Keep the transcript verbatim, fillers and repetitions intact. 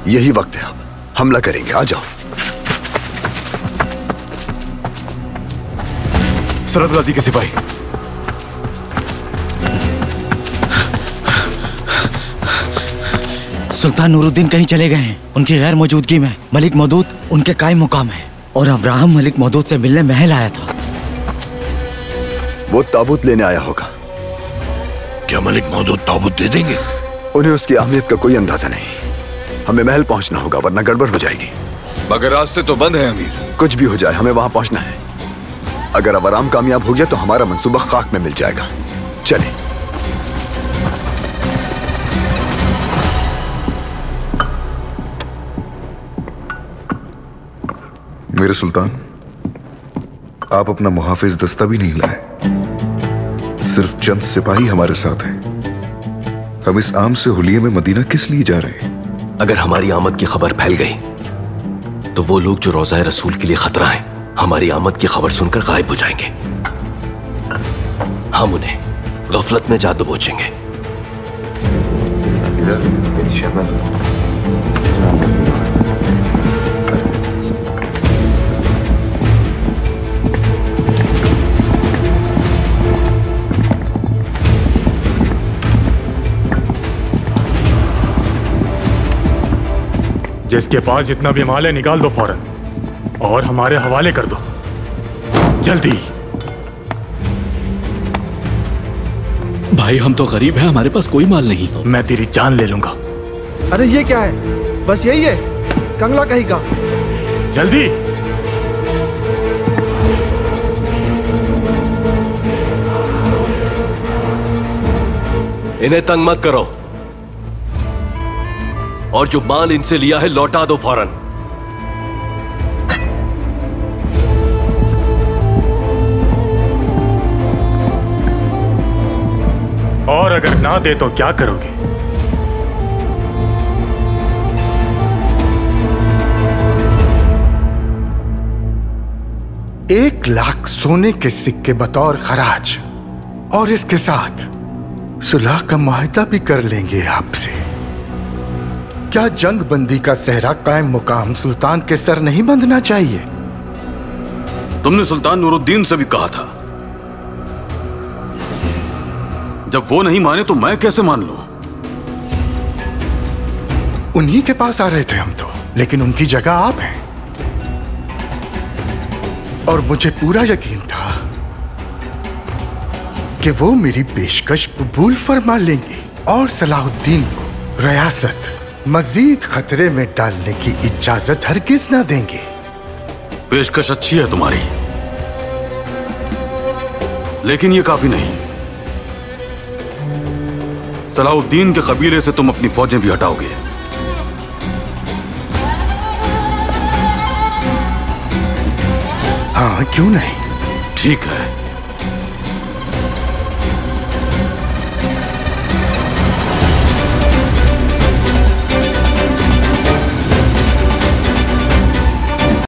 यही वक्त है, अब हमला करेंगे। आ जाओ। सरहदगाजी के सिपाही, सुल्तान नूरुद्दीन कहीं चले गए हैं। उनकी गैर मौजूदगी में मलिक मौदूद उनके कायम मुकाम है और अब्राहम मलिक मौदूद से मिलने महल आया था। वो ताबूत लेने आया होगा। क्या मलिक मौदूद ताबूत दे देंगे? उन्हें उसकी अहमियत का कोई अंदाजा नहीं। हमें महल पहुंचना होगा वरना गड़बड़ हो जाएगी। मगर रास्ते तो बंद है अमीर। कुछ भी हो जाए हमें वहां पहुंचना है। अगर अवाराम कामयाब हो गया तो हमारा मंसूबा खाक में मिल जाएगा। चले। मेरे सुल्तान, आप अपना मुहाफिज दस्ता भी नहीं लाए। सिर्फ चंद सिपाही हमारे साथ हैं। हम इस आम से हुलिये में मदीना किस लिए जा रहे हैं? अगर हमारी आमद की खबर फैल गई तो वो लोग जो रोज़ा रसूल के लिए खतरा हैं, हमारी आमद की खबर सुनकर गायब हो जाएंगे। हम उन्हें गफलत में जा दबोचेंगे। जिसके पास जितना भी माल है निकाल दो फौरन और हमारे हवाले कर दो जल्दी। भाई हम तो गरीब हैं, हमारे पास कोई माल नहीं। मैं तेरी जान ले लूंगा। अरे ये क्या है? बस यही है, कंगला कहीं का। जल्दी। इन्हें तंग मत करो और जो माल इनसे लिया है लौटा दो फौरन। और अगर ना दे तो क्या करोगे? एक लाख सोने के सिक्के बतौर खराज और इसके साथ सुलह का मुआहदा भी कर लेंगे आपसे। क्या जंग बंदी का सेहरा कायम मुकाम सुल्तान के सर नहीं बंधना चाहिए? तुमने सुल्तान नूरुद्दीन से भी कहा था। जब वो नहीं माने तो मैं कैसे मान लूं? उन्हीं के पास आ रहे थे हम तो, लेकिन उनकी जगह आप हैं और मुझे पूरा यकीन था कि वो मेरी पेशकश कबूल फरमा लेंगे और सलाहुद्दीन को रियासत मजीद खतरे में डालने की इजाजत हरगिज ना देंगे। पेशकश अच्छी है तुम्हारी, लेकिन ये काफी नहीं। सलाहुद्दीन के कबीले से तुम अपनी फौजें भी हटाओगे। हाँ, क्यों नहीं? ठीक है,